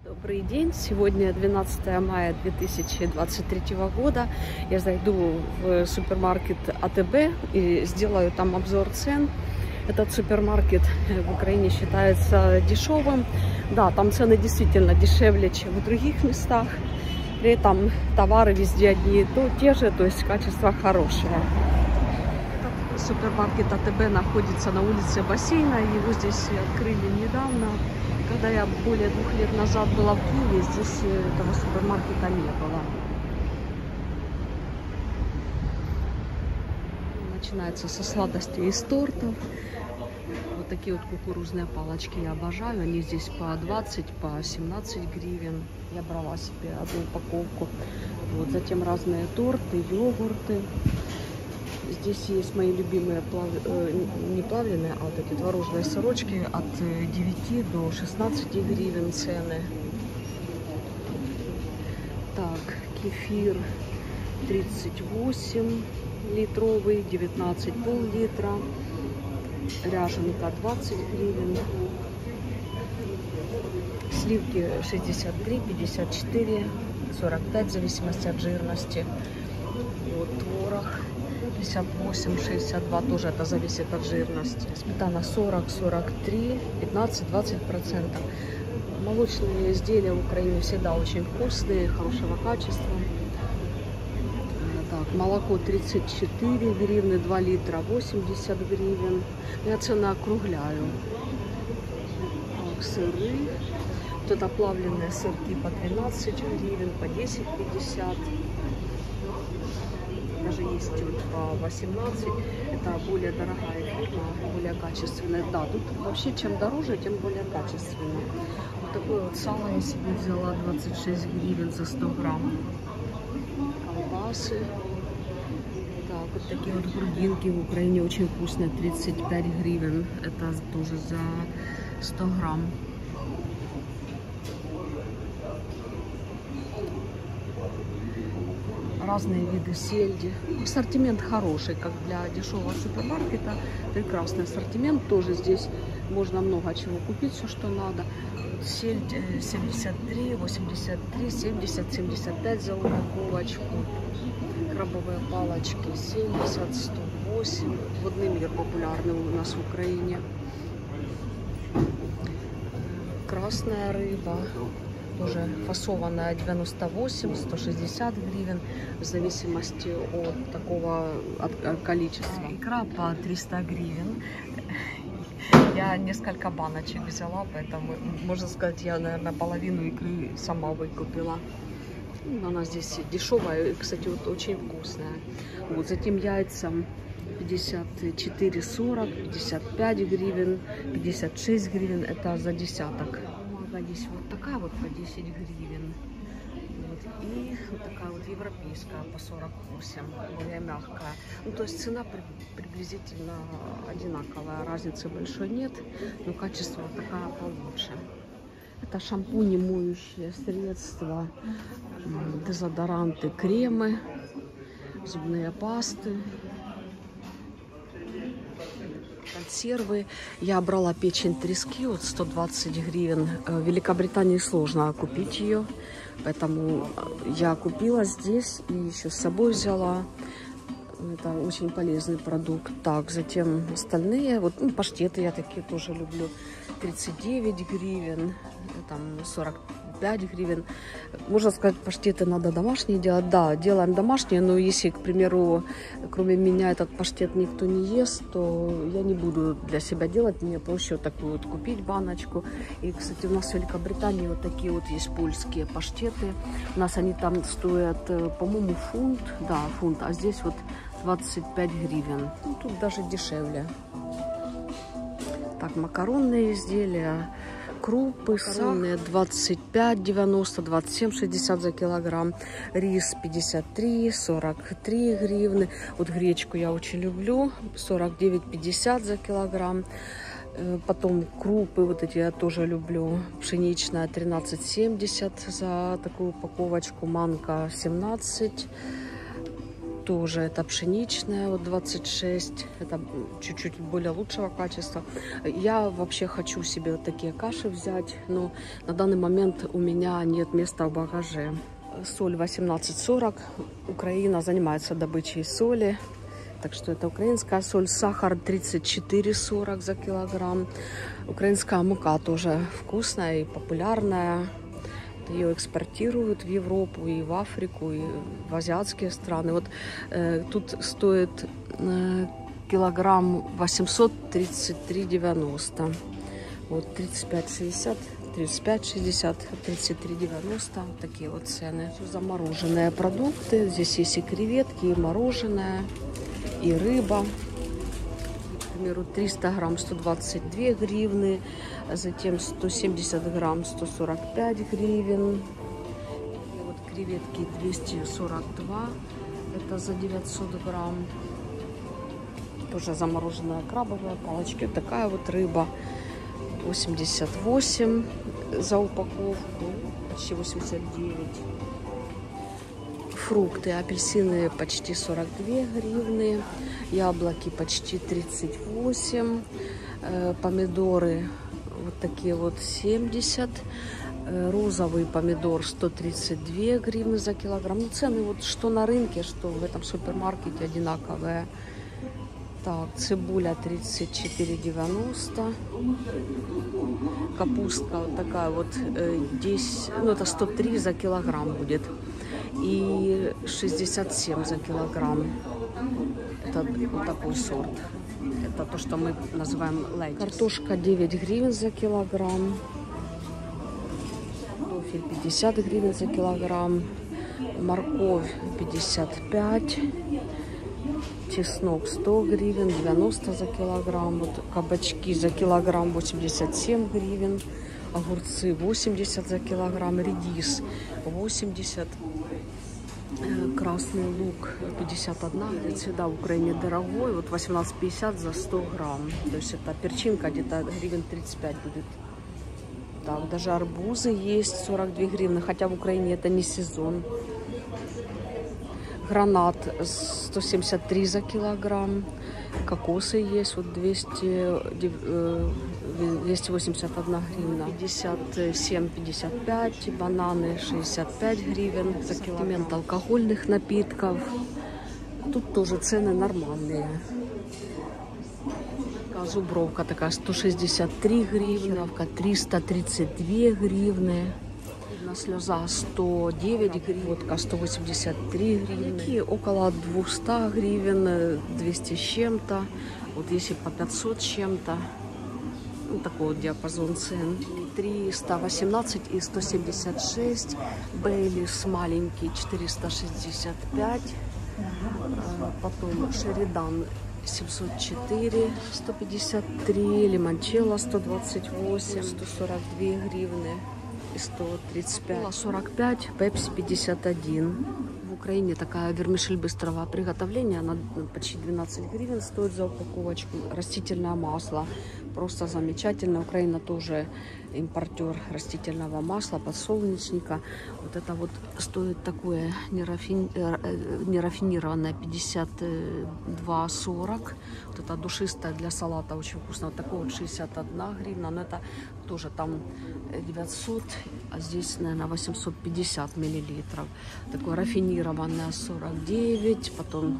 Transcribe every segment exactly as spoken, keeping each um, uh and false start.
Добрый день! Сегодня двенадцатое мая две тысячи двадцать третьего года. Я зайду в супермаркет А Тэ Бэ и сделаю там обзор цен. Этот супермаркет в Украине считается дешевым. Да, там цены действительно дешевле, чем в других местах. При этом товары везде одни и то, те же, то есть качество хорошее. Супермаркет А Тэ Бэ находится на улице Бассейна. Его здесь открыли недавно. Когда я более двух лет назад была в Киеве, здесь этого супермаркета не было. Начинается со сладостей и с тортов. Вот такие вот кукурузные палочки я обожаю. Они здесь по двадцать, по семнадцать гривен. Я брала себе одну упаковку. Вот, затем разные торты, йогурты. Здесь есть мои любимые плав... э, не плавленые, а вот эти творожные сырочки от девяти до шестнадцати гривен цены. Так, кефир тридцать восемь литровый, девятнадцать пол-литра, ряженка двадцать гривен, сливки шестьдесят три, пятьдесят четыре, сорок пять в зависимости от жирности. Вот творог пятьдесят восемь, шестьдесят два, тоже это зависит от жирности. Сметана сорок, сорок три, пятнадцать, двадцать процентов. Молочные изделия в Украине всегда очень вкусные, хорошего качества. Так, молоко тридцать четыре гривны, два литра, восемьдесят гривен. Я цены округляю. Так, сыры. Вот это плавленые сырки по двенадцать гривен, по десять пятьдесят. Даже есть вот по восемнадцать. Это более дорогая фирма, более качественная. Да, тут вообще чем дороже, тем более качественно. Вот такое вот сало я себе взяла, двадцать шесть гривен за сто грамм. Колбасы. Так, вот такие вот грудинки в Украине очень вкусные, тридцать пять гривен. Это тоже за сто грамм. Разные виды сельди. Ассортимент хороший, как для дешевого супермаркета. Прекрасный ассортимент. Тоже здесь можно много чего купить, все, что надо. Сельдь семьдесят три, восемьдесят три, семьдесят, семьдесят пять за упаковочку. Крабовые палочки семьдесят, сто восемь. Водный мир популярный у нас в Украине. Красная рыба. Тоже фасованная девяносто восемь, сто шестьдесят гривен, в зависимости от такого от, от количества. Икра по триста гривен. Я несколько баночек взяла, поэтому, можно сказать, я, наверное, половину икры сама выкупила. Она здесь дешевая и, кстати, вот очень вкусная. Вот, затем яйца пятьдесят четыре сорок, пятьдесят пять гривен, пятьдесят шесть гривен, это за десяток. Здесь вот такая вот по десять гривен. Вот. И вот такая вот европейская по сорок восемь, более мягкая. Ну, то есть цена при, приблизительно одинаковая, разницы большой нет, но качество такая получше. Это шампуни, моющие средства, дезодоранты, кремы, зубные пасты. Консервы. Я брала печень трески, вот сто двадцать гривен. В Великобритании сложно купить ее, поэтому я купила здесь и еще с собой взяла. Это очень полезный продукт. Так, затем остальные, вот ну, паштеты я такие тоже люблю. тридцать девять гривен, там сорок пять гривен. Можно сказать, паштеты надо домашние делать. Да, делаем домашние, но если, к примеру, кроме меня этот паштет никто не ест, то я не буду для себя делать. Мне проще вот такую вот купить баночку. И, кстати, у нас в Великобритании вот такие вот есть польские паштеты. У нас они там стоят, по-моему, фунт. Да, фунт. А здесь вот двадцать пять гривен. Ну, тут даже дешевле. Так, макаронные изделия. Крупы макаронные двадцать пять девяносто, двадцать семь шестьдесят за килограмм. Рис пятьдесят три, сорок три гривны. Вот гречку я очень люблю. сорок девять пятьдесят за килограмм. Потом крупы вот эти я тоже люблю. Пшеничная тринадцать семьдесят за такую упаковочку. Манка семнадцать. тоже это пшеничная, вот двадцать шесть, это чуть-чуть более лучшего качества. Я вообще хочу себе вот такие каши взять, но на данный момент у меня нет места в багаже. Соль восемнадцать сорок, Украина занимается добычей соли, так что это украинская соль. Сахар тридцать четыре сорок за килограмм. Украинская мука тоже вкусная и популярная. Ее экспортируют в Европу и в Африку, и в азиатские страны. Вот э, тут стоит э, килограмм восемьсот тридцать три девяносто. Вот тридцать пять шестьдесят, тридцать пять шестьдесят, тридцать три девяносто. Такие вот цены. Замороженные продукты. Здесь есть и креветки, и мороженое, и рыба. К примеру, триста грамм сто двадцать две гривны, затем сто семьдесят грамм сто сорок пять гривен. И вот креветки двести сорок два, это за девятьсот грамм. Тоже замороженная крабовая палочка. Такая вот рыба восемьдесят восемь за упаковку, почти восемьдесят девять. Фрукты, апельсины почти сорок две гривны, яблоки почти тридцать восемь, э, помидоры вот такие вот семьдесят, э, розовый помидор сто тридцать две гривны за килограмм. Ну, цены вот что на рынке, что в этом супермаркете одинаковые. Так, цибуля тридцать четыре девяносто, капустка вот такая вот э, десять, ну это сто три за килограмм будет. И шестьдесят семь за килограмм. Это вот такой сорт. Это то, что мы называем лейт. Картошка девять гривен за килограмм. Картофель пятьдесят гривен за килограмм. Морковь пятьдесят пять. Чеснок сто гривен, девяносто за килограмм. Вот кабачки за килограмм восемьдесят семь гривен. Огурцы восемьдесят за килограмм. Редис восемьдесят. Красный лук пятьдесят один. Всегда в Украине дорогой. Вот восемнадцать пятьдесят за сто грамм. То есть это перчинка где-то гривен тридцать пять будет. Так, даже арбузы есть сорок две гривны. Хотя в Украине это не сезон. Гранат сто семьдесят три за килограмм. Кокосы есть вот двести, двести восемьдесят одна гривна. пятьдесят семь пятьдесят пять. Бананы шестьдесят пять гривен. Ассортимент алкогольных напитков. Тут тоже цены нормальные. Зубровка такая сто шестьдесят три гривны. триста тридцать две гривны. Слеза сто девять гривен, водка сто восемьдесят три гривны, около двухсот гривен, двести с чем-то, вот если по пятьсот с чем-то, ну, такой вот диапазон цен. триста восемнадцать и сто семьдесят шесть, Бейлис маленький четыреста шестьдесят пять, потом Шеридан семьсот четыре, сто пятьдесят три, лимончелло сто двадцать восемь, сто сорок две гривны. сто тридцать пять, сорок пять, пепси пятьдесят один. В Украине такая вермишель быстрого приготовления, она почти двенадцать гривен стоит за упаковочку. Растительное масло просто замечательно. Украина тоже импортер растительного масла, подсолнечника. Вот это вот стоит такое нерафин... нерафинированное пятьдесят два сорок. Вот это душистое для салата очень вкусно. Вот такое вот шестьдесят одна гривна. Но это тоже там девятьсот, а здесь, наверное, восемьсот пятьдесят миллилитров. Такое рафинированное сорок девять, потом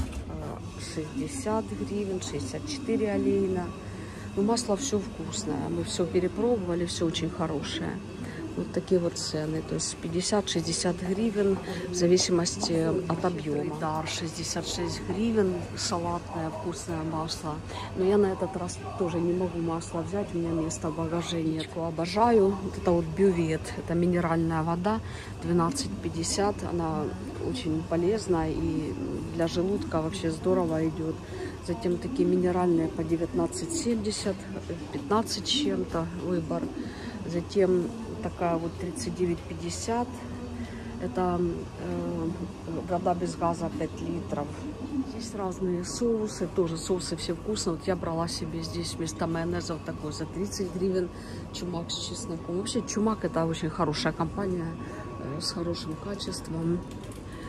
шестьдесят гривен, шестьдесят четыре олейна. Ну, масло все вкусное. Мы все перепробовали, все очень хорошее. Вот такие вот цены. То есть пятьдесят-шестьдесят гривен в зависимости от объема. Дар шестьдесят шесть гривен. Салатное вкусное масло. Но я на этот раз тоже не могу масло взять. У меня места в багаже нет. Обожаю. Вот это вот бювет. Это минеральная вода. двенадцать пятьдесят. Она очень полезная и для желудка вообще здорово идет. Затем такие минеральные по девятнадцать семьдесят, пятнадцать с чем-то выбор. Затем такая вот тридцать девять пятьдесят. Это э, вода без газа пять литров. Здесь разные соусы, тоже соусы все вкусные. Вот я брала себе здесь вместо майонеза вот такой за тридцать гривен чумак с чесноком. Вообще чумак это очень хорошая компания э, с хорошим качеством.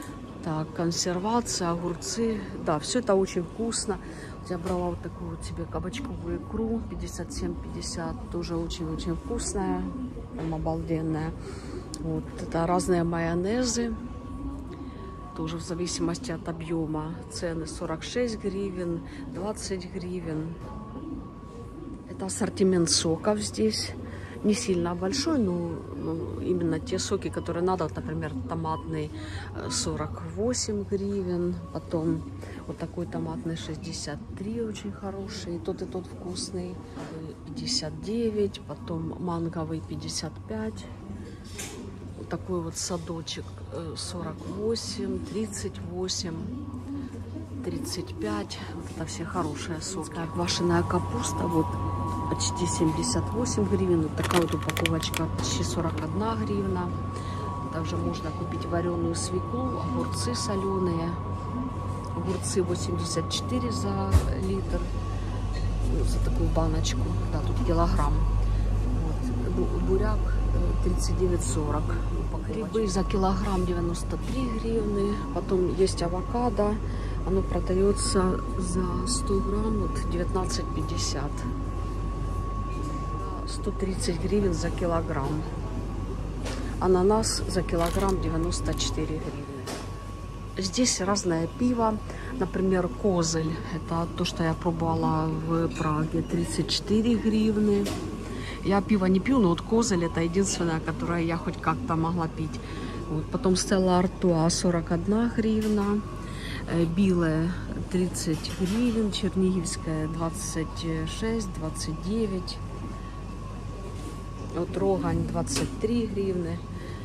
Так, консервация, огурцы. Да, все это очень вкусно. Я брала вот такую вот себе кабачковую икру, пятьдесят семь пятьдесят, тоже очень-очень вкусная, прям обалденная. Вот, это разные майонезы, тоже в зависимости от объема. Цены сорок шесть гривен, двадцать гривен. Это ассортимент соков здесь. Не сильно большой, но ну, именно те соки, которые надо. Вот, например, томатный сорок восемь гривен. Потом вот такой томатный шестьдесят три, очень хороший. И тот, и тот вкусный. пятьдесят девять. Потом манговый пятьдесят пять. Вот такой вот садочек сорок восемь, тридцать восемь, тридцать пять. Вот это все хорошие соки. Квашеная капуста. Вот. Почти семьдесят восемь гривен. Вот такая вот упаковочка, почти сорок одна гривна. Также можно купить вареную свеклу, огурцы соленые. Огурцы восемьдесят четыре за литр. Ну, за такую баночку. Да, тут килограмм. Вот. Буряк тридцать девять сорок. Грибы за килограмм девяносто три гривны. Потом есть авокадо. Оно продается за сто грамм вот девятнадцать пятьдесят. сто тридцать гривен за килограмм. Ананас за килограмм девяносто четыре гривны. Здесь разное пиво. Например, Козель. Это то, что я пробовала в Праге. тридцать четыре гривны. Я пиво не пью, но вот Козель это единственное, которое я хоть как-то могла пить. Вот. Потом Стелла Артуа сорок одна гривна. Билая тридцать гривен. Чернигівская двадцать шесть, двадцать девять. Вот Рогань двадцать три гривны,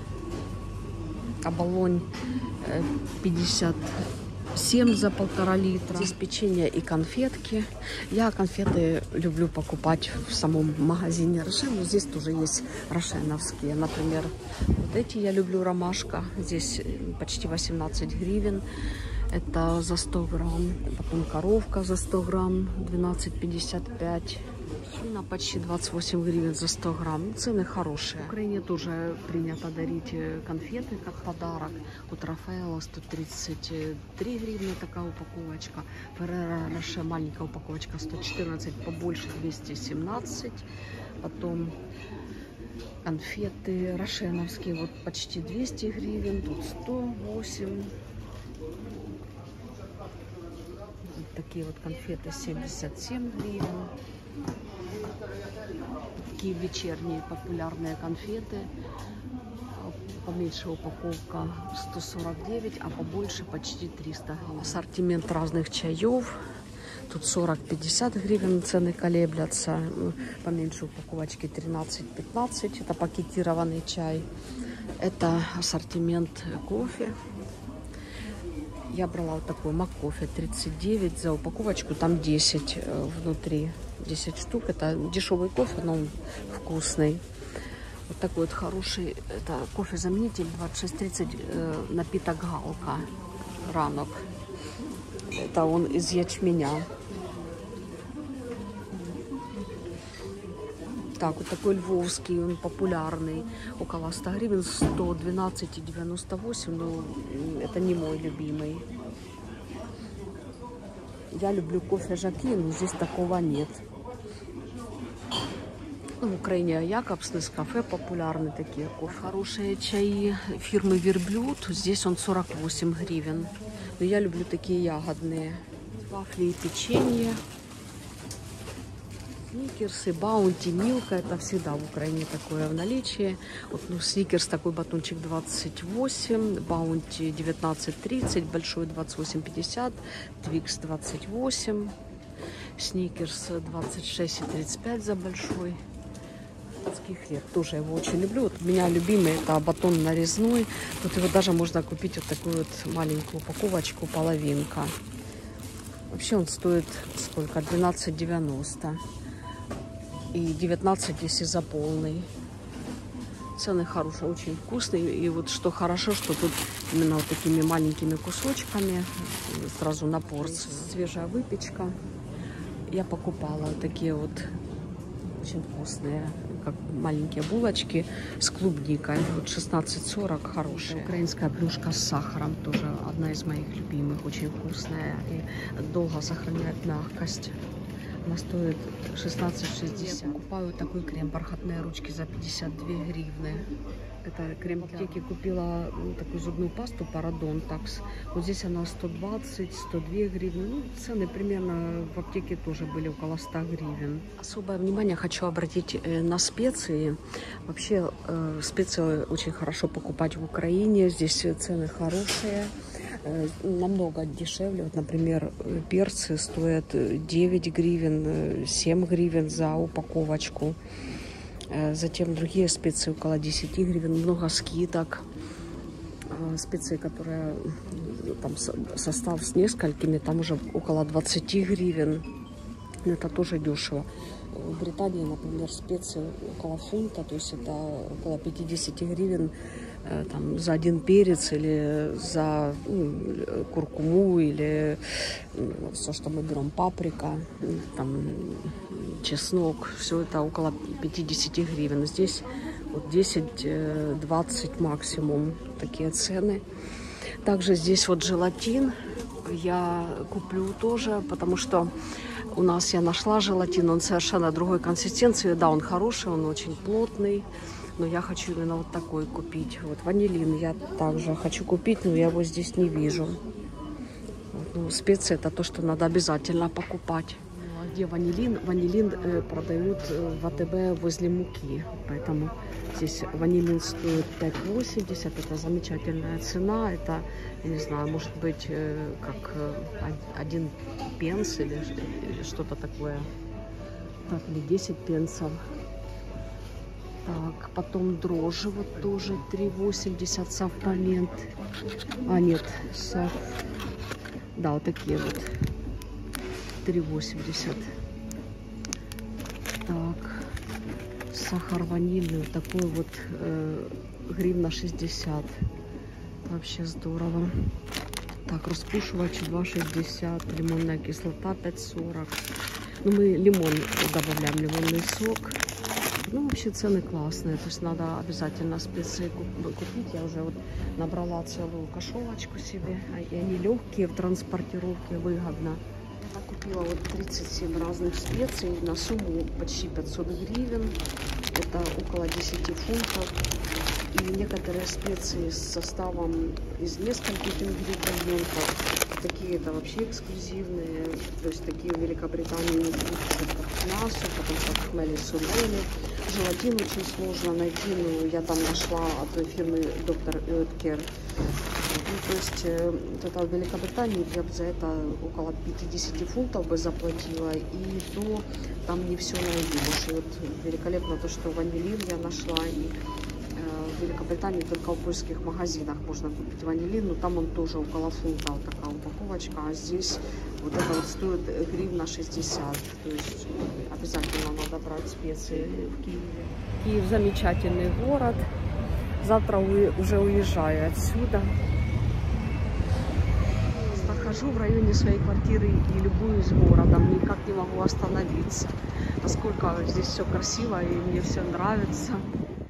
Оболонь пятьдесят семь за полтора литра. Здесь печенье и конфетки. Я конфеты люблю покупать в самом магазине Рошен, но здесь тоже есть рошеновские. Например, вот эти я люблю, ромашка. Здесь почти восемнадцать гривен. Это за сто грамм. Потом коровка за сто грамм, двенадцать пятьдесят пять. На почти двадцать восемь гривен за сто грамм. Цены хорошие. В Украине тоже принято дарить конфеты как подарок. Вот Рафаэлло сто тридцать три гривны такая упаковочка. Ферреро Роше маленькая упаковочка сто четырнадцать, побольше двести семнадцать. Потом конфеты рошеновские вот почти двести гривен. Тут сто восемь. Вот такие вот конфеты семьдесят семь гривен. Такие вечерние популярные конфеты. Поменьше упаковка сто сорок девять, а побольше почти триста. Ассортимент разных чаев. Тут сорок-пятьдесят гривен, цены колеблятся. Поменьше упаковочки тринадцать-пятнадцать. Это пакетированный чай. Это ассортимент кофе. Я брала вот такой Маккофе тридцать девять за упаковочку, там десять внутри, десять штук. Это дешевый кофе, но он вкусный. Вот такой вот хороший, это кофе-заменитель двадцать шесть тридцать, э, напиток Галка, ранок. Это он из ячменя. Так, вот такой львовский, он популярный, около ста гривен, сто двенадцать и девяносто восемь, но это не мой любимый. Я люблю кофе Жаки, но здесь такого нет. Ну, в Украине Якобс, Нескафе популярны такие кофе. Хорошие чаи фирмы Верблюд, здесь он сорок восемь гривен. Но я люблю такие ягодные. Вафли и печенье. Сникерсы, Баунти, Милка, это всегда в Украине такое в наличии. Вот, ну, Сникерс такой батончик двадцать восемь, Баунти девятнадцать тридцать, большой двадцать восемь пятьдесят, Твикс двадцать восемь, Сникерс двадцать шесть и тридцать пять за большой. Хлеб, тоже его очень люблю. Вот у меня любимый это батон нарезной. Тут его даже можно купить вот такую вот маленькую упаковочку, половинка. Вообще он стоит сколько? двенадцать девяносто. И девятнадцать, если за полный. Цены хорошие, очень вкусные. И вот что хорошо, что тут именно вот такими маленькими кусочками, сразу на порцию. Свежая выпечка. Я покупала вот такие вот очень вкусные как маленькие булочки с клубникой. Вот шестнадцать сорок, хорошая. Украинская плюшка с сахаром, тоже одна из моих любимых, очень вкусная и долго сохраняет мягкость. Она стоит шестнадцать шестьдесят. Я покупаю такой крем бархатные ручки за пятьдесят две гривны. Это крем в аптеке купила, ну, такую зубную пасту Парадонтакс. Вот здесь она сто двадцать — сто две гривны. Ну, цены примерно в аптеке тоже были около ста гривен. Особое внимание хочу обратить на специи. Вообще э, специи очень хорошо покупать в Украине. Здесь цены хорошие. Намного дешевле. Вот, например, перцы стоят девять гривен, семь гривен за упаковочку. Затем другие специи около десяти гривен. Много скидок. Специи, которые там состав с несколькими, там уже около двадцати гривен. Это тоже дешево. В Британии, например, специи около фунта, то есть это около пятидесяти гривен там, за один перец или за ну, куркуму или все, что мы берем, паприка, там, чеснок, все это около пятидесяти гривен. Здесь вот десять-двадцать максимум такие цены. Также здесь вот желатин я куплю тоже, потому что у нас я нашла желатин, он совершенно другой консистенции. Да, он хороший, он очень плотный, но я хочу именно вот такой купить. Вот ванилин я также хочу купить, но я его здесь не вижу. Вот, ну, специи это то, что надо обязательно покупать. Ну, а где ванилин? Ванилин э, продают в АТБ возле муки, поэтому здесь ванилин стоит пять восемьдесят. Это замечательная цена. Это, я не знаю, может быть, э, как э, один пенс или, или что-то такое. Так, или десять пенсов. Так, потом дрожжи вот тоже три восемьдесят, Совпомент. А, нет, сов... да, вот такие вот три восемьдесят. Так, сахар ванильный, вот такой вот э, гривна шестьдесят. Вообще здорово. Так, распушивач два шестьдесят, лимонная кислота пять сорок. Ну, мы лимон добавляем, лимонный сок. Ну, вообще цены классные, то есть надо обязательно специи купить. Я уже вот набрала целую кошелочку себе, и они легкие в транспортировке, выгодно. Я купила вот тридцать семь разных специй на сумму почти пятьсот гривен. Это около десяти фунтов. И некоторые специи с составом из нескольких ингредиентов. Такие это вообще эксклюзивные. То есть такие в Великобритании не купят, как мясо, потом как хмели сулели. Желатин очень сложно найти, но я там нашла от той фирмы доктор Оэткер. Ну, то есть э, это в Великобритании я бы за это около пятидесяти фунтов бы заплатила, и то там не все найдешь. И вот великолепно то, что ванилин я нашла, и э, в Великобритании только в польских магазинах можно купить ванилин, но там он тоже около фунта, вот такая упаковочка, а здесь вот это вот стоит гривна шестьдесят. То есть обязательно надо брать специи в Киеве. Киев замечательный город. Завтра уже уезжаю отсюда. Хожу в районе своей квартиры и любуюсь городом. Никак не могу остановиться. Насколько здесь все красиво и мне все нравится.